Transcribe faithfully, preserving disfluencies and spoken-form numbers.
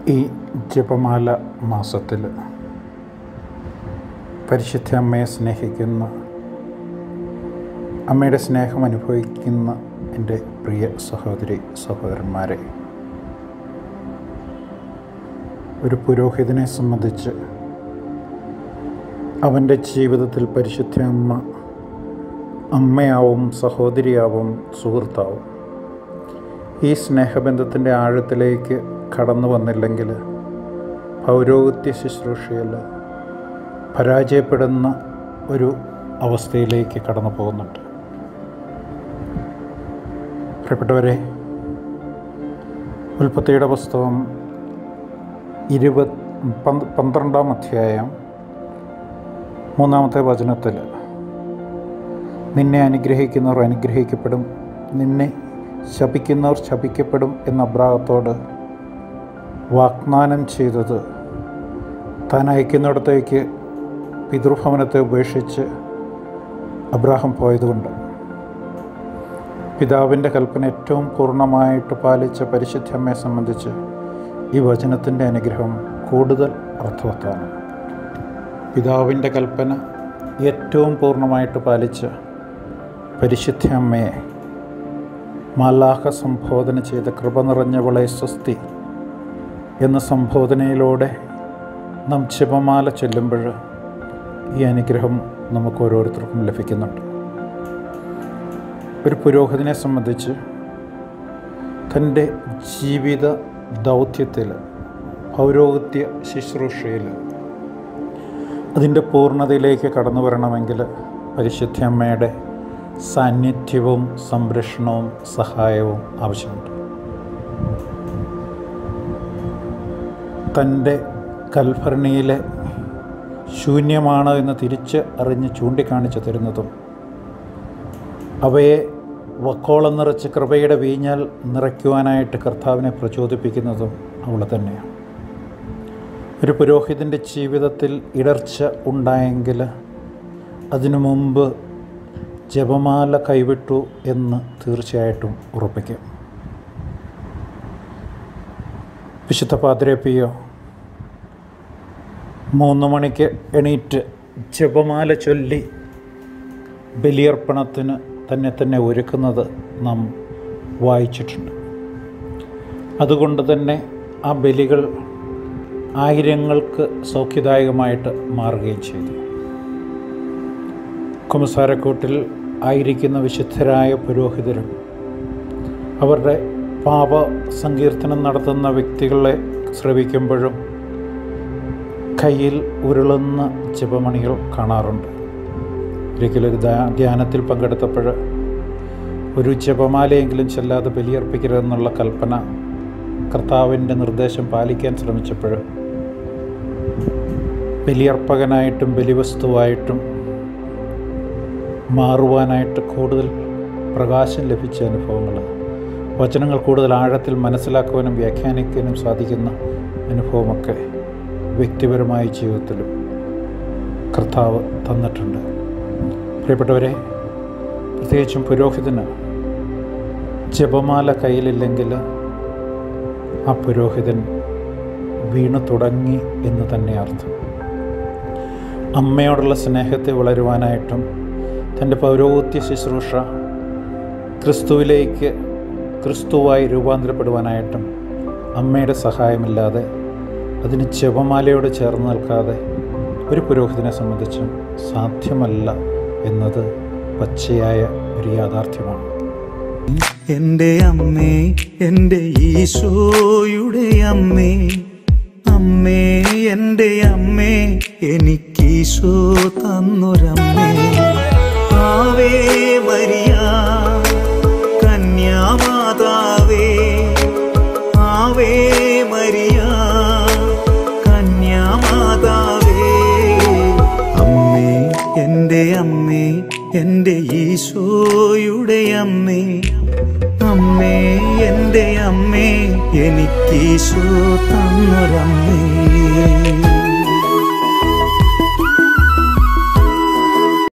ഈ ജപമാല മാസത്തിൽ പരിശുദ്ധ അമ്മയെ സ്നേഹിക്കുന്ന, അമ്മയുടെ സ്നേഹം അനുഭവിക്കുന്ന എൻ്റെ പ്രിയ സഹോദരി സഹോദരന്മാരെ, ഒരു പുരോഹിതനെ സംബന്ധിച്ച് അവൻ്റെ ജീവിതത്തിൽ പരിശുദ്ധ അമ്മ അമ്മയാവും, സഹോദരിയാവും, സുഹൃത്താവും. ഈ സ്നേഹബന്ധത്തിൻ്റെ ആഴത്തിലേക്ക് കടന്നു വന്നില്ലെങ്കിൽ പൗരോഹിത്യ ശുശ്രൂഷയിൽ പരാജയപ്പെടുന്ന ഒരു അവസ്ഥയിലേക്ക് കടന്നു പോകുന്നുണ്ട്. പ്രിയപ്പെട്ടവരെ, ഉൽപ്പത്തിയുടെ പുസ്തകം ഇരുപത് പന്ത്രണ്ടാം അധ്യായം മൂന്നാമത്തെ വചനത്തിൽ നിന്നെ അനുഗ്രഹിക്കുന്നവർ അനുഗ്രഹിക്കപ്പെടും, നിന്നെ ശപിക്കുന്നവർ ശപിക്കപ്പെടും എന്ന അബ്രാഹത്തോട് വാഗ്ദാനം ചെയ്തത് താൻ അയക്കുന്നിടത്തേക്ക് പിതൃഭവനത്തെ ഉപേക്ഷിച്ച് അബ്രാഹം പോയതുകൊണ്ട്. പിതാവിൻ്റെ കൽപ്പന ഏറ്റവും പൂർണ്ണമായിട്ട് പാലിച്ച പരിശുദ്ധ അമ്മയെ സംബന്ധിച്ച് ഈ വചനത്തിൻ്റെ അനുഗ്രഹം കൂടുതൽ അർത്ഥവത്താണ്. പിതാവിൻ്റെ കൽപ്പന ഏറ്റവും പൂർണ്ണമായിട്ട് പാലിച്ച പരിശുദ്ധ അമ്മയെ മാലാഖ സംബോധന ചെയ്ത കൃപ നിറഞ്ഞവളെ സ്വസ്തി എന്ന സംബോധനയിലൂടെ നാം ജപമാല ചൊല്ലുമ്പോൾ ഈ അനുഗ്രഹം നമുക്ക് ഓരോരുത്തർക്കും ലഭിക്കുന്നുണ്ട്. ഒരു പുരോഹിതനെ സംബന്ധിച്ച് തൻ്റെ ജീവിത ദൗത്യത്തിൽ, പൗരോഹിത്യ ശുശ്രൂഷയിൽ അതിൻ്റെ പൂർണ്ണതയിലേക്ക് കടന്നു വരണമെങ്കിൽ പരിശുദ്ധ അമ്മയുടെ സാന്നിധ്യവും സംരക്ഷണവും സഹായവും ആവശ്യമുണ്ട്. തൻ്റെ കൽഭരണിയിലെ ശൂന്യമാണ് എന്ന് തിരിച്ച് അറിഞ്ഞ് ചൂണ്ടിക്കാണിച്ചു തരുന്നതും അവയെ വക്കോളം നിറച്ച് കൃപയുടെ വീഞ്ഞാൽ നിറയ്ക്കുവാനായിട്ട് കർത്താവിനെ പ്രചോദിപ്പിക്കുന്നതും അവൾ തന്നെയാണ്. ഒരു പുരോഹിതൻ്റെ ജീവിതത്തിൽ ഇടർച്ച ഉണ്ടായെങ്കിൽ അതിനു മുമ്പ് ജപമാല കൈവിട്ടു എന്ന് തീർച്ചയായിട്ടും ഉറപ്പിക്കാം. വിശുദ്ധ പാദ്രേ പിയോ മൂന്ന് മണിക്ക് എണീറ്റ് ജപമാല ചൊല്ലി ബലിയർപ്പണത്തിന് തന്നെ തന്നെ ഒരുക്കുന്നത് നാം വായിച്ചിട്ടുണ്ട്. അതുകൊണ്ട് തന്നെ ആ ബലികൾ ആയിരങ്ങൾക്ക് സൗഖ്യദായകമായിട്ട് മാറുകയും ചെയ്തു. കുമ്പസാരക്കൂട്ടിൽ ആയിരിക്കുന്ന വിശുദ്ധരായ പുരോഹിതരും അവരുടെ പാപ സങ്കീർത്തനം നടത്തുന്ന വ്യക്തികളെ ശ്രവിക്കുമ്പോഴും കയ്യിൽ ഉരുളുന്ന ജപമണികൾ കാണാറുണ്ട്. ഒരിക്കലൊരു ധ്യാനത്തിൽ പങ്കെടുത്തപ്പോൾ ഒരു ജപമാലയെങ്കിലും ചെല്ലാതെ ബലിയർപ്പിക്കരുതെന്നുള്ള കൽപ്പന, കർത്താവിൻ്റെ നിർദ്ദേശം പാലിക്കാൻ ശ്രമിച്ചപ്പോൾ ബലിയർപ്പകനായിട്ടും ബലിവസ്തുവായിട്ടും മാറുവാനായിട്ട് കൂടുതൽ പ്രകാശം ലഭിച്ച അനുഭവങ്ങൾ, വചനങ്ങൾ കൂടുതൽ ആഴത്തിൽ മനസ്സിലാക്കുവാനും വ്യാഖ്യാനിക്കാനും സാധിക്കുന്ന അനുഭവമൊക്കെ വ്യക്തിപരമായ ജീവിതത്തിലും കർത്താവ് തന്നിട്ടുണ്ട്. പ്രിയപ്പെട്ടവരെ, പ്രത്യേകിച്ചും പുരോഹിതന് ജപമാല കയ്യിലില്ലെങ്കിൽ ആ പുരോഹിതൻ വീണു തുടങ്ങി എന്ന് തന്നെ അർത്ഥം. അമ്മയോടുള്ള സ്നേഹത്തെ വളരുവാനായിട്ടും തൻ്റെ പൗരോഹിത്യ ശുശ്രൂഷ ക്രിസ്തുവിലേക്ക് ക്രിസ്തുവായി രൂപാന്തരപ്പെടുവാനായിട്ടും അമ്മയുടെ സഹായമില്ലാതെ, അതിന് ജപമാലയോട് ചേർന്ന് നിൽക്കാതെ ഒരു പുരോഹിതനെ സംബന്ധിച്ചും സാധ്യമല്ല എന്നത് പച്ചയായ ഒരു യാഥാർത്ഥ്യമാണ്. എൻ്റെ അമ്മേ, എൻ്റെ ഈശോയുടെ അമ്മേ, അമ്മേ എൻ്റെ അമ്മേ, എനിക്കീശോ തന്നൊരമ്മേ. ആവേ മരിയ കന്യാമാതാവേ, ആവേ മരിയ കന്യാമാതാവേ. അമ്മേ എൻ്റെ അമ്മേ, എൻ്റെ ഈശോയുടെ അമ്മേ, അമ്മേ എൻ്റെ അമ്മേ, എനിക്കീശോ തന്നൊരമ്മേ.